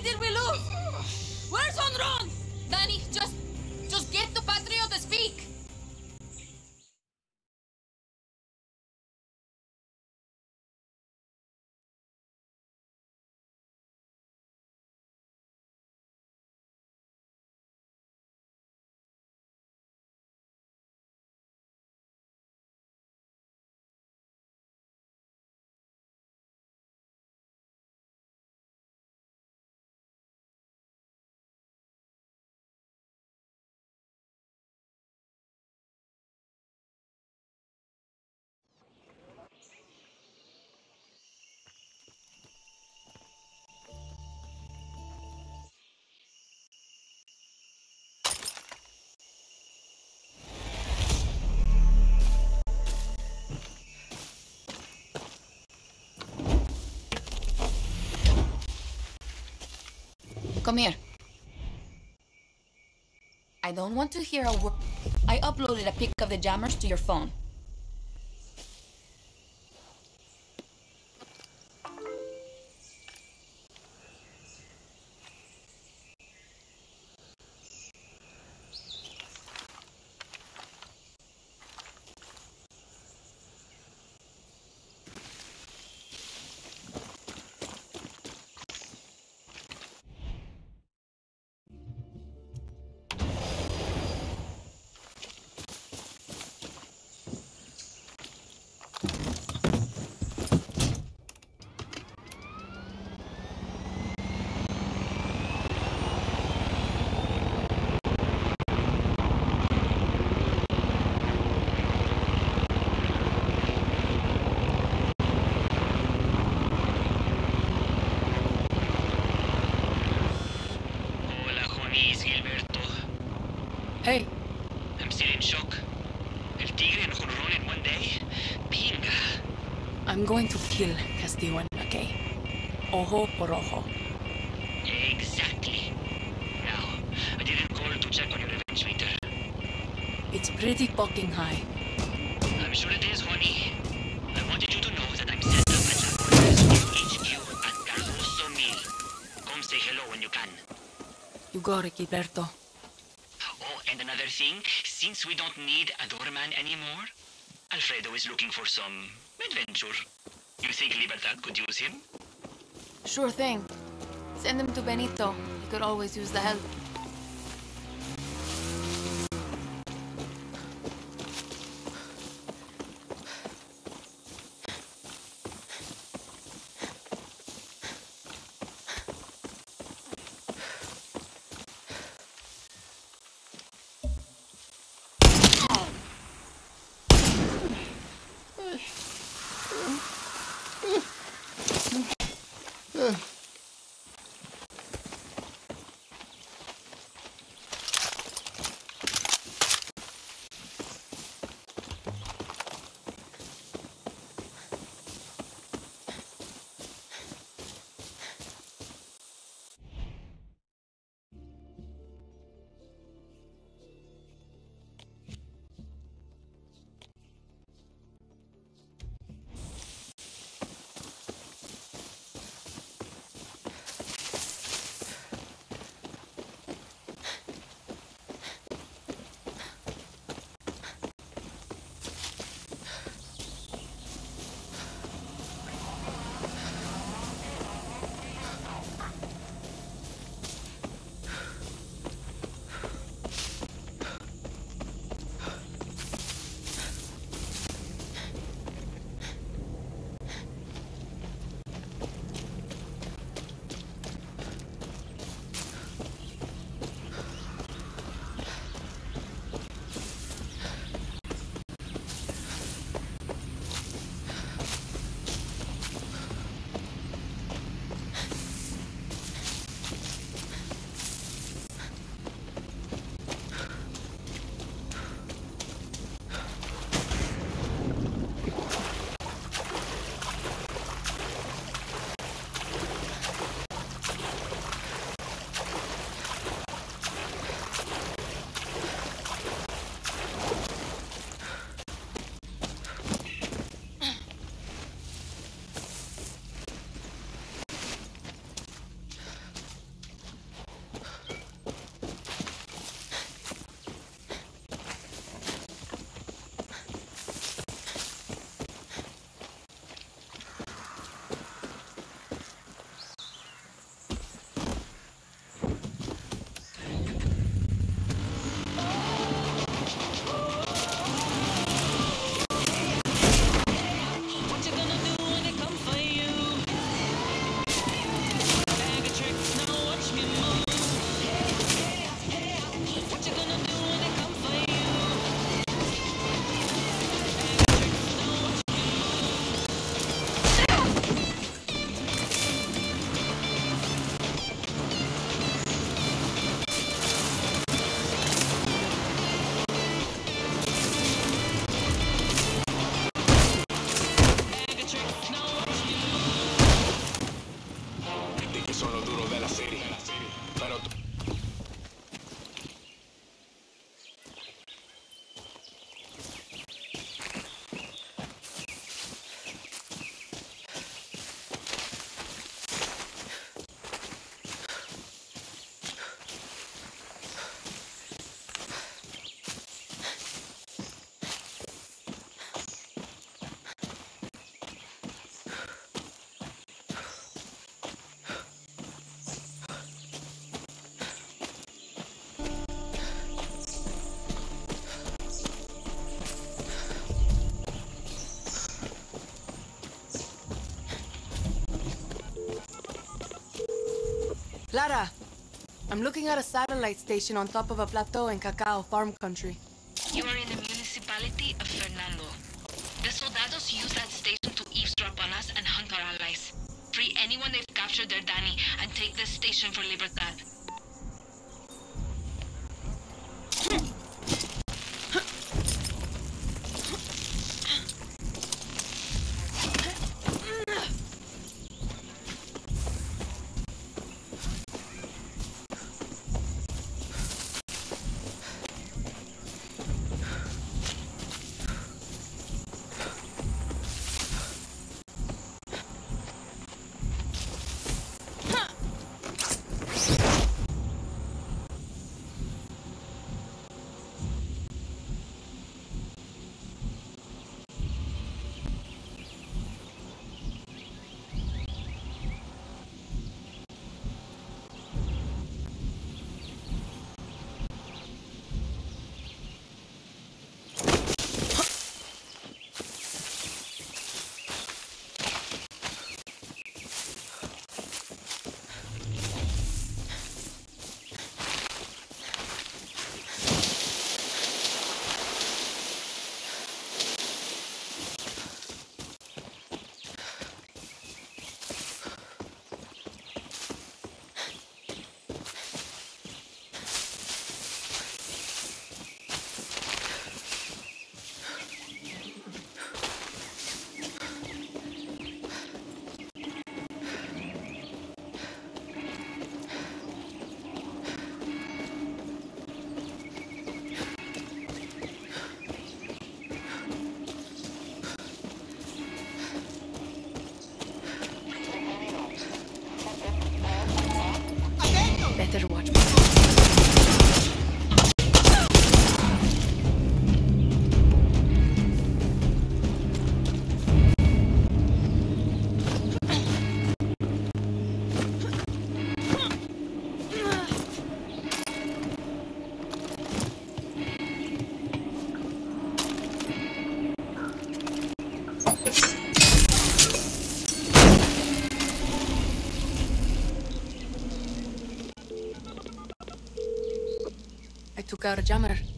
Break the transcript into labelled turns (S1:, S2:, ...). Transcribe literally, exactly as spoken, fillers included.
S1: did we lose? Where's Honron? Danny, just... just get the Patrio to speak. Come here. I don't want to hear a word. I uploaded a pic of the jammers to your phone. Hey.
S2: I'm still in shock. El tigre no Honron in one day? Pinga.
S1: I'm going to kill Castillo and McKay. Ojo por ojo.
S2: Exactly. Now, I didn't call to check on your revenge meter.
S1: It's pretty fucking high.
S2: I'm sure it is, honey. I wanted you to know that I'm set up at La Guardia's H Q at Cardoso Mil. Come say hello when you can.
S1: You got it, Gilberto.
S2: Oh, and another thing, since we don't need a doorman anymore, Alfredo is looking for some adventure. You think Libertad could use him?
S1: Sure thing. Send him to Benito. He could always use the help.
S3: son los duros de la serie. Pero tú...
S4: Lara, I'm looking at a satellite station on top of a plateau in Cacao farm country.
S5: You are in the municipality of Fernando. The soldados use that station to eavesdrop on us and hunt our allies. Free anyone they've captured their Danny and take this station for Libertad.
S4: Better watch me. I took out a jammer.